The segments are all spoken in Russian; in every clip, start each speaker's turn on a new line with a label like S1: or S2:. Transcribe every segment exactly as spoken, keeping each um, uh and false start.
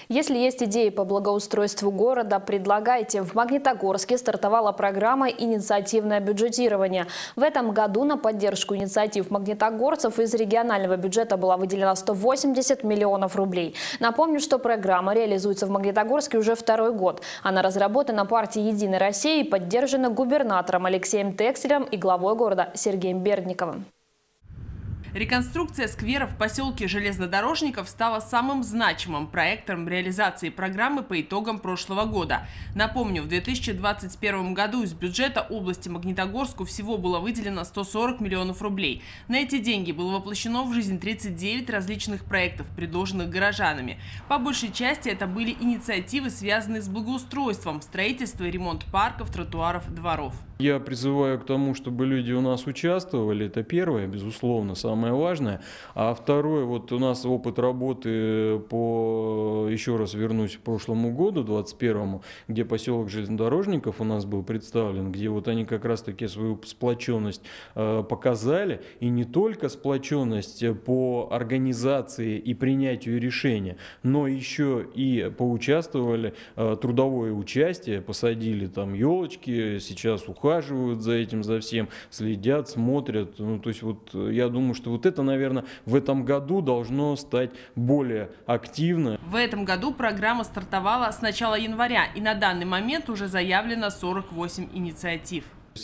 S1: Если есть идеи по благоустройству города, предлагайте. В Магнитогорске стартовала программа «Инициативное бюджетирование». В этом году на поддержку инициатив магнитогорцев из регионального бюджета было выделено сто восемьдесят миллионов рублей. Напомню, что программа реализуется в Магнитогорске уже второй год. Она разработана партией «Единой России» и поддержана губернатором Алексеем Текселем и главой города Сергеем Бердниковым.
S2: Реконструкция сквера в поселке Железнодорожников стала самым значимым проектом реализации программы по итогам прошлого года. Напомню, в две тысячи двадцать первом году из бюджета области Магнитогорску всего было выделено сто сорок миллионов рублей. На эти деньги было воплощено в жизнь тридцать девять различных проектов, предложенных горожанами. По большей части это были инициативы, связанные с благоустройством, строительство и ремонт парков, тротуаров, дворов.
S3: Я призываю к тому, чтобы люди у нас участвовали. Это первое, безусловно, самое важное. А второе, вот у нас опыт работы по, еще раз вернусь к прошлому году, двадцать первому, где поселок Железнодорожников у нас был представлен, где вот они как раз-таки свою сплоченность э, показали. И не только сплоченность по организации и принятию решения, но еще и поучаствовали, э, трудовое участие, посадили там елочки, сейчас ухаживают. ухаживают за этим, за всем, следят, смотрят. Ну, то есть вот я думаю, что вот это, наверное, в этом году должно стать более активно.
S2: В этом году программа стартовала с начала января, и на данный момент уже заявлено сорок восемь инициатив.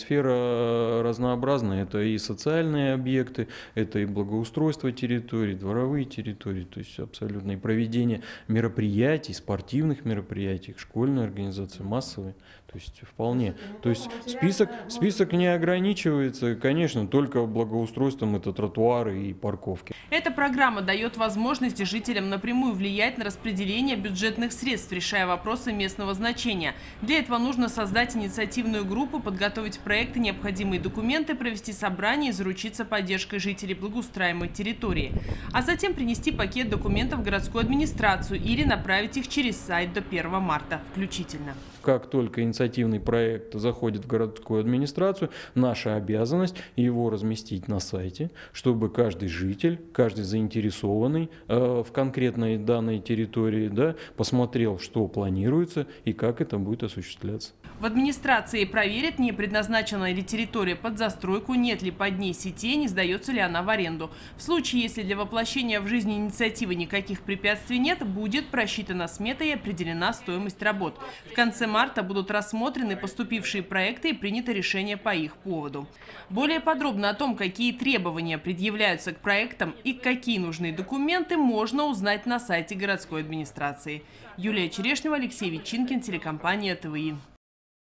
S3: Сфера разнообразная. Это и социальные объекты, это и благоустройство территорий, дворовые территории, то есть абсолютно и проведение мероприятий, спортивных мероприятий, школьной организации, массовой. То есть вполне. То есть список, список не ограничивается, конечно, только благоустройством, это тротуары и парковки.
S2: Эта программа дает возможность жителям напрямую влиять на распределение бюджетных средств, решая вопросы местного значения. Для этого нужно создать инициативную группу, подготовить проекты, необходимые документы, провести собрание и заручиться поддержкой жителей благоустраиваемой территории. А затем принести пакет документов в городскую администрацию или направить их через сайт до первого марта включительно.
S3: Как только инициативный проект заходит в городскую администрацию, наша обязанность его разместить на сайте, чтобы каждый житель, каждый заинтересованный э, в конкретной данной территории, да, посмотрел, что планируется и как это будет осуществляться.
S2: В администрации проверят, не предназначена ли территория под застройку, нет ли под ней сетей, не сдается ли она в аренду. В случае, если для воплощения в жизнь инициативы никаких препятствий нет, будет просчитана смета и определена стоимость работ. В конце марта будут рассмотрены поступившие проекты и принято решение по их поводу. Более подробно о том, какие требования предъявляются к проектам и какие нужны документы, можно узнать на сайте городской администрации. Юлия Черешнева, Алексей Ветчинкин, телекомпания ТВИ.